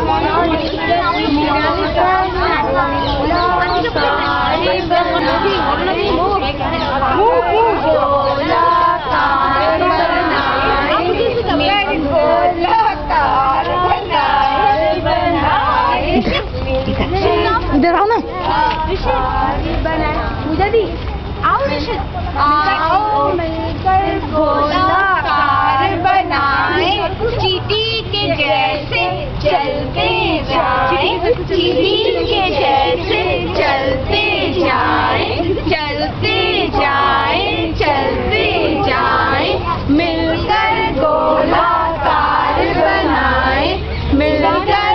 इधर आओ ना। पूजा दी आओ मिलकर गोलाकार बनाए, चींटी के जैसे चलते जाए, चींटी के जैसे चलते जाए, चलते जाए, चलते जाए, मिलकर गोलाकार बनाए, मिलकर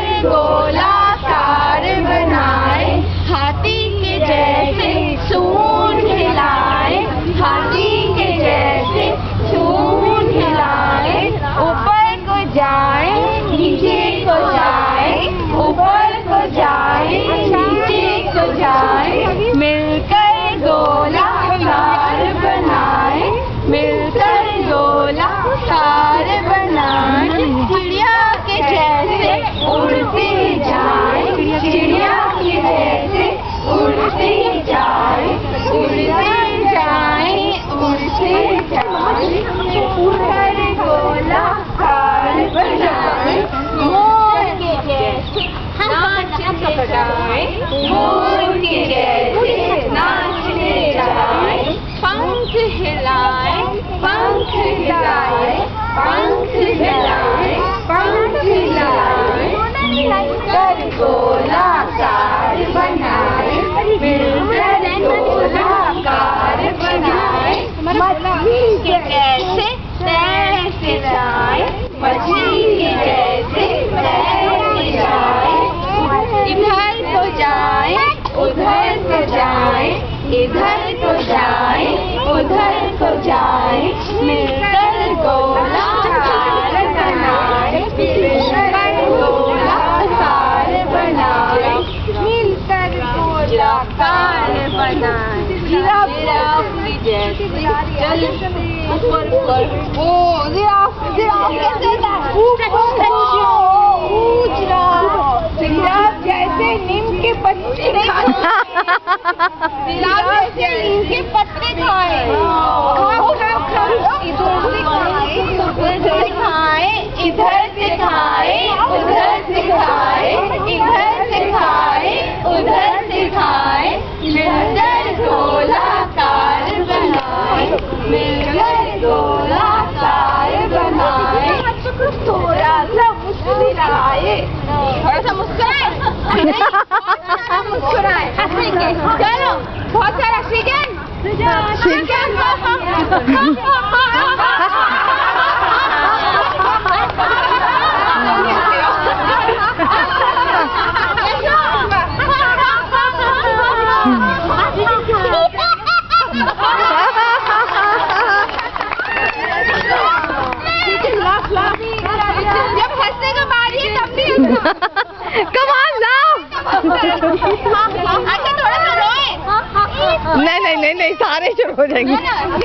गोलाकार बनाए, हाथी के जैसे सूंड हिलाए, हाथी के जैसे सूंड हिलाए, ऊपर को जाए नीचे को जाए, ऊपर को जाए नीचे को जाए, मिलकर गोलाकार बनाए, मिलकर गोलाकार बनाए, चिड़िया के जैसे उड़ते जाए, चिड़िया के जैसे उड़ते जाए, उड़ते जाए, उड़ते जाए, ऊपर गोलाकार बनाए, मोर के जैसे नाचते जाए, मोर के जैसे नाचते जाए, पंख हिलाए, पंख हिलाए, पंख हिलाए, पंख हिलाए, मिलकर गोलाकार बनाए, मिलकर गोलाकार बनाए, मछली के जैसे तैरते जाए, मछली के जैसे तैरते जाए, इधर को जाए उधर को जाए, इधर को जाए उधर को जाए, मिलकर गोलाकार बनाए, मिलकर गोलाकार बनाए, मिलकर गोलाकार बनाए, जिराफ की जैसे चलते ऊपर ऊपर, ओ जिराफ कैसे जिराफ जैसे नीम के पत्ते खाए, जिराफ जैसे नीम के पत्ते खाए, इधर से खाए, इधर से खाए, उधर से खाए, इधर से खाए, उधर से खाए, मिलकर गोलाकार बनाए, मिलकर गोलाकार बनाए, थोड़ा सा मुस्कुराए, थोड़ा सा मुस्कुराए, मुस्कुराए, हंसेंगे, चलो बहुत सारा सीजन जब हंसने का बारी है तब भी कमाल लाओ। अच्छा थोड़ा सा रोए। नहीं सारे शुरू हो जाएंगे।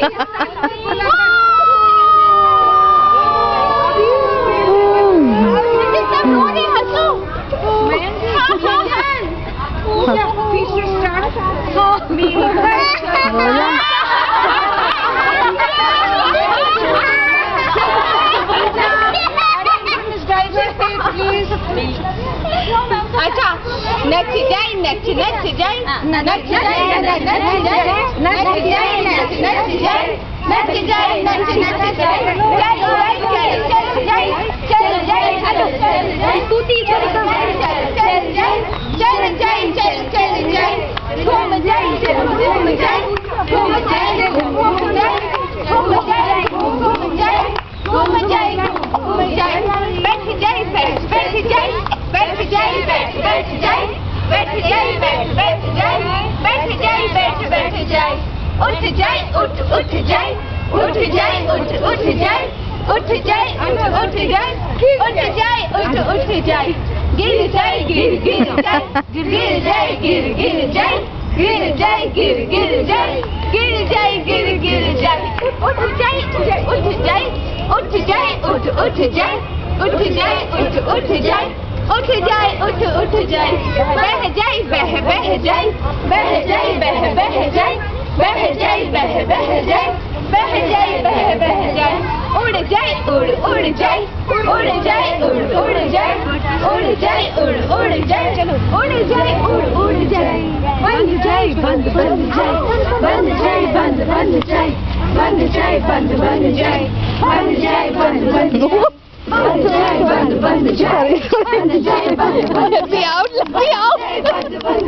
अच्छा नच जाए नच नच जाए नच जाए नच जाए नच जाए नच नच जाए नच जाए नच नच जाए चल जाए चल जाए चल जाए चल जाए टूटी चल जाए चल जाए चल जाए चल चल जाए घूम जाए घूम जाए घूम जाए घूम जाए घूम जाए घूम जाए घूम जाए घूम जाए बैठ जाए बैठ जाए बैठ जाए बैठ जाए बैठ जाए बैठ जाए बैठ जाए बैठ जाए उठ जाए उठ जाए उठ जाए उठ जाए उठ जाए उठ जाए उठ जाए गिर जाए गिर जाए गिर जाए गिर जाए गिर जाए गिर जाए गिर जाए गिर जाए उठ जाए उठ जाए उठ जाए उठ जाए उठ जाए उठ जाए उठ जाए उठ जाए बह जाए बह जाए बह जाए बह जाए बह जाए बह जाए बह जाए बह जाए उड़ जाए उड़ जाए उड़ जाए उड़ जाए उड़ जाए उड़ जाए चलो उड़ जाए उड़ जाए बंद जाए बंद जाए बंद जाए बंद जाए बंद जाए बंद जाए बंद जाए बंद जाए बंद जाए बंद जाए बंद जाए बंद Be out, be out. खुल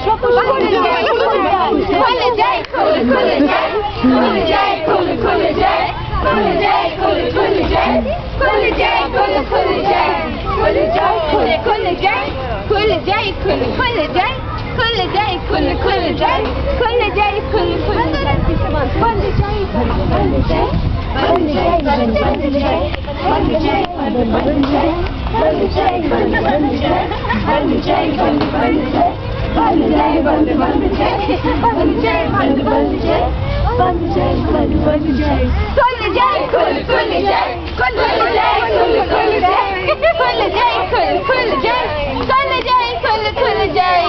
जाए खुल जाए खुल जाए खुल जाए खुल जाए खुल जाए खुल जाए खुल जाए खुल जाए खुल जाए खुल जाए खुल जाए खुल जाए खुल जाए खुल जाए खुल जाए बंद जाए बंद जाए बंद जाए बंद जाए बंद जाए बंद जाए बंद जाए बंद जाए बंद जाए बंद जाए बंद जाए बंद जाए बंद जाए बंद जाए बंद जाए बंद जाए खुल जाए खुल जाए खुल जाए खुल जाए खुल जाए खुल जाए खुल जाए खुल जाए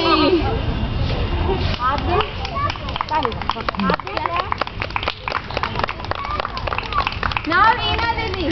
Now Reena Didi.